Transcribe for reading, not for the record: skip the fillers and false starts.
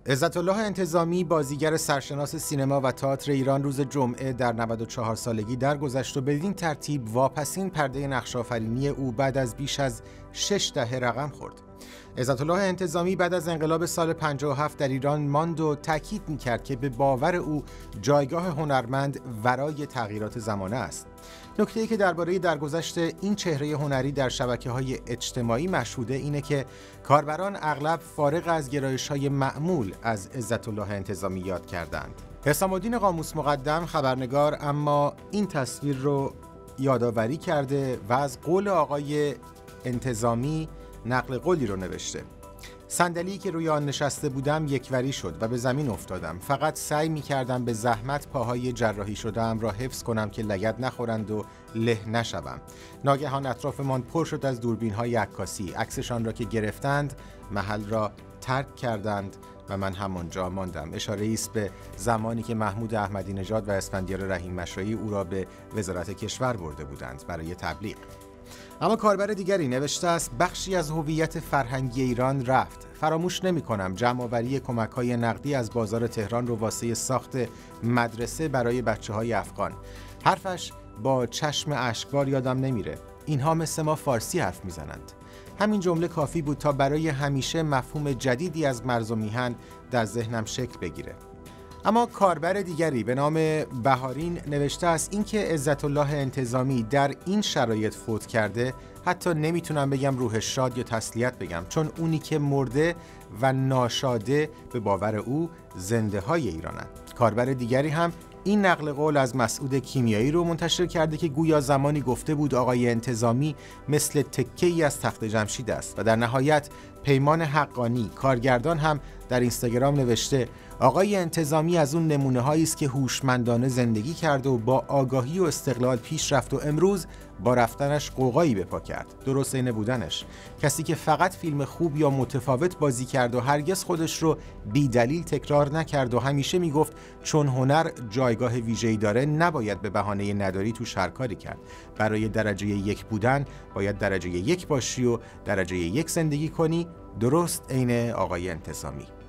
عزت‌الله انتظامی بازیگر سرشناس سینما و تئاتر ایران روز جمعه در 94 سالگی درگذشت و بدین ترتیب واپسین پرده نقش‌آفرینی او بعد از بیش از 6 دهه رقم خورد. عزت‌الله انتظامی بعد از انقلاب سال 57 در ایران ماند و تاکید می‌کرد که به باور او جایگاه هنرمند ورای تغییرات زمانه است. نکته‌ای که درباره درگذشت این چهره هنری در شبکه‌های اجتماعی مشهوده اینه که کاربران اغلب فارغ از گرایش‌های معمول از عزت‌الله انتظامی یاد کردند. حسام الدین قاموس مقدم خبرنگار اما این تصویر رو یادآوری کرده و از قول آقای انتظامی نقل قولی رو نوشته: صندلی که روی آن نشسته بودم یکوری شد و به زمین افتادم. فقط سعی می کردم به زحمت پاهای جراحی شده‌ام را حفظ کنم که لگد نخورند و له نشوم. ناگهان اطرافمان پر شد از دوربین‌های عکاسی. عکسشان را که گرفتند محل را ترک کردند و من همانجا ماندم. اشاره است به زمانی که محمود احمدی نژاد و اسفندیار رحیم مشایی او را به وزارت کشور برده بودند برای تبلیغ. اما کاربر دیگری نوشته است: بخشی از هویت فرهنگی ایران رفت. فراموش نمی‌کنم جمع‌آوری کمک‌های نقدی از بازار تهران رو واسه ساخت مدرسه برای بچه‌های افغان. حرفش با چشم اشکبار یادم نمیره. اینها مثل ما فارسی حرف میزنند. همین جمله کافی بود تا برای همیشه مفهوم جدیدی از مرز و میهن در ذهنم شکل بگیره. اما کاربر دیگری به نام بهارین نوشته است: این که عزت‌الله انتظامی در این شرایط فوت کرده حتی نمیتونم بگم روحش شاد یا تسلیت بگم، چون اونی که مرده و ناشاده به باور او زنده های ایرانند. کاربر دیگری هم این نقل قول از مسعود کیمیایی رو منتشر کرده که گویا زمانی گفته بود آقای انتظامی مثل تکه‌ای از تخت جمشید است. و در نهایت پیمان حقانی کارگردان هم در اینستاگرام نوشته: آقای انتظامی از اون نمونه‌هایی است که هوشمندانه زندگی کرد و با آگاهی و استقلال پیش رفت و امروز با رفتنش قوقایی به پا کرد. درست اینه بودنش. کسی که فقط فیلم خوب یا متفاوت بازی کرد و هرگز خودش رو بی دلیل تکرار نکرد و همیشه میگفت چون هنر جایگاه ویژه‌ای داره نباید به بهانه نداری تو شرکاری کرد. برای درجه 1 بودن باید درجه 1 باشی و درجه 1 زندگی کنی. درست عین آقای انتظامی.